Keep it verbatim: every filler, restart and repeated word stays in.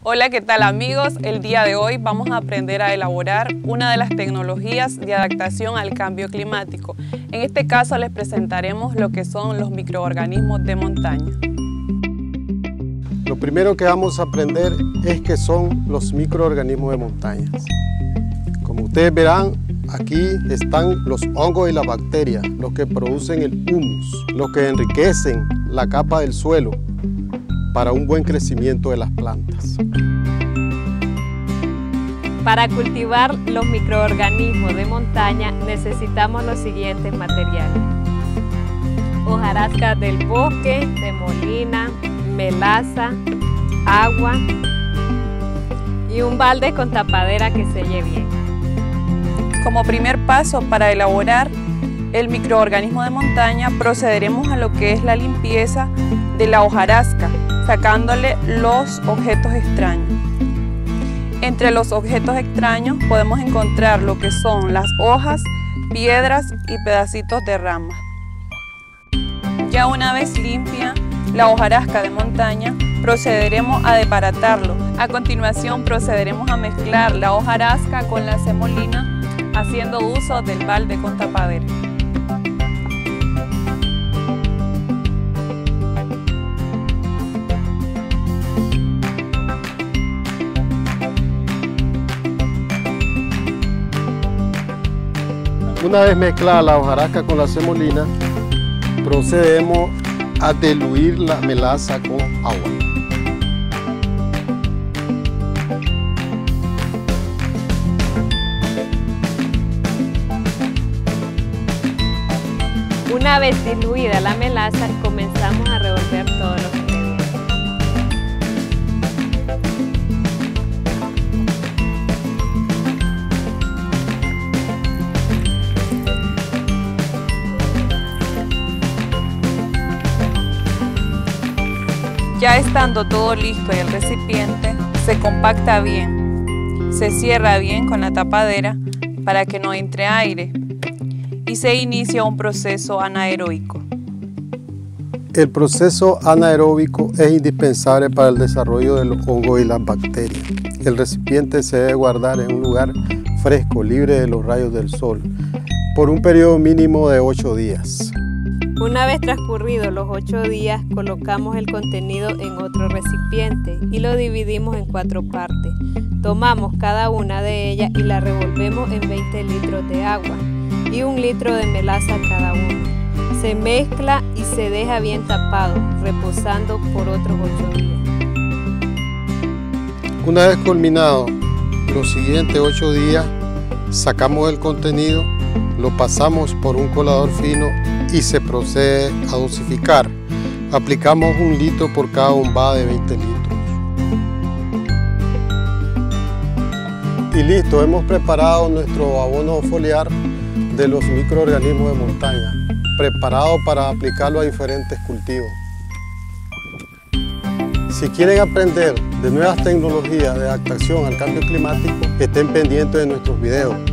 Hola, ¿qué tal amigos? El día de hoy vamos a aprender a elaborar una de las tecnologías de adaptación al cambio climático. En este caso les presentaremos lo que son los microorganismos de montaña. Lo primero que vamos a aprender es qué son los microorganismos de montaña. Como ustedes verán, aquí están los hongos y las bacterias, los que producen el humus, los que enriquecen la capa del suelo para un buen crecimiento de las plantas. Para cultivar los microorganismos de montaña necesitamos los siguientes materiales: hojarasca del bosque, semolina, melaza, agua y un balde con tapadera que selle bien. Como primer paso para elaborar el microorganismo de montaña, procederemos a lo que es la limpieza de la hojarasca, sacándole los objetos extraños. Entre los objetos extraños podemos encontrar lo que son las hojas, piedras y pedacitos de ramas. Ya una vez limpia la hojarasca de montaña, procederemos a desbaratarlo. A continuación procederemos a mezclar la hojarasca con la semolina, haciendo uso del balde con tapadera. Una vez mezclada la hojarasca con la semolina, procedemos a diluir la melaza con agua. Una vez diluida la melaza, comenzamos a revolver todos los ingredientes. Ya estando todo listo en el recipiente, se compacta bien, se cierra bien con la tapadera para que no entre aire y se inicia un proceso anaeróbico. El proceso anaeróbico es indispensable para el desarrollo de los hongos y las bacterias. El recipiente se debe guardar en un lugar fresco, libre de los rayos del sol, por un periodo mínimo de ocho días. Una vez transcurridos los ocho días, colocamos el contenido en otro recipiente y lo dividimos en cuatro partes. Tomamos cada una de ellas y la revolvemos en veinte litros de agua y un litro de melaza cada uno. Se mezcla y se deja bien tapado, reposando por otros ocho días. Una vez culminado los siguientes ocho días, sacamos el contenido, lo pasamos por un colador fino y se procede a dosificar. Aplicamos un litro por cada bombada de veinte litros. Y listo, hemos preparado nuestro abono foliar de los microorganismos de montaña, preparado para aplicarlo a diferentes cultivos. Si quieren aprender de nuevas tecnologías de adaptación al cambio climático, estén pendientes de nuestros videos.